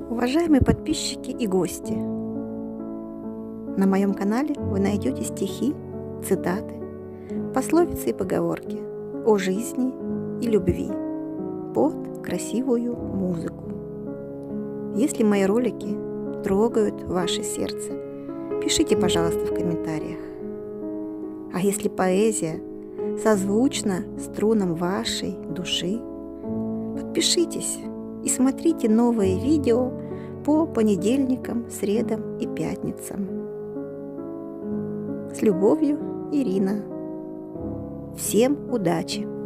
Уважаемые подписчики и гости, на моем канале вы найдете стихи, цитаты, пословицы и поговорки о жизни и любви под красивую музыку. Если мои ролики трогают ваше сердце, пишите, пожалуйста, в комментариях. А если поэзия созвучна струнам вашей души, подпишитесь и смотрите новые видео по понедельникам, средам и пятницам. С любовью, Ирина. Всем удачи!